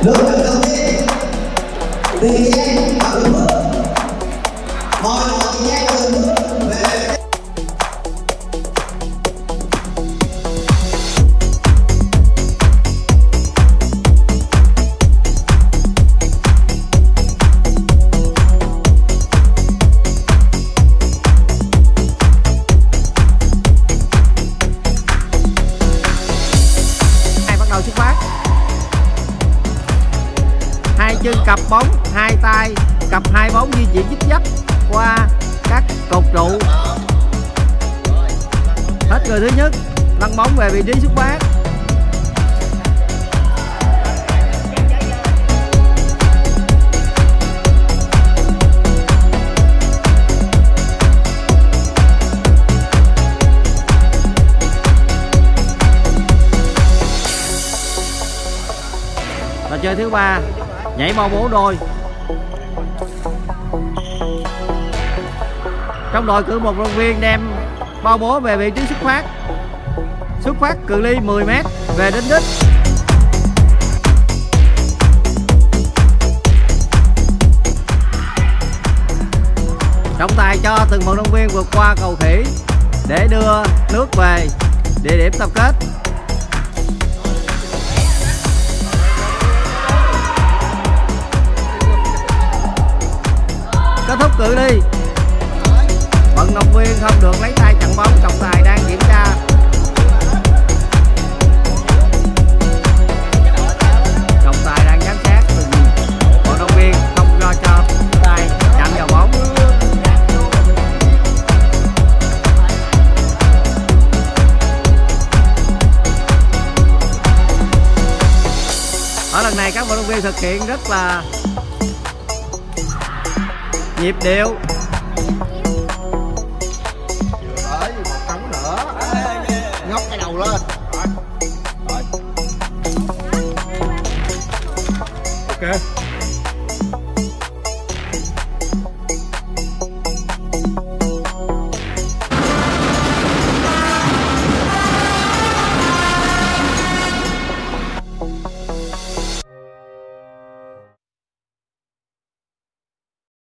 Lượt trận đầu tiên Tiền Giang và Bình Phước. Mọi người Tiền Giang và Bình Phước về. Xuất phát. Hai chân cặp bóng, hai tay cặp hai bóng di chuyển dít dắt qua các cột trụ. Hết người thứ nhất, lăn bóng về vị trí xuất phát. Trò chơi thứ ba, nhảy bao bố đôi. Trong đội cử một vận động viên đem bao bố về vị trí xuất phát. Xuất phát cự ly 10 m về đến đích. Trọng tài cho từng vận động viên vượt qua cầu khỉ để đưa nước về địa điểm tập kết. Kết thúc cự ly, vận động viên không được lấy tay chặn bóng. Trọng tài đang kiểm tra. Trọng tài đang giám sát từng vận động viên không cho tay chạm vào bóng. Ở lần này các vận động viên thực hiện rất là nhịp điệu. Tới một trống nữa, nhóc cái đầu lên. Ok.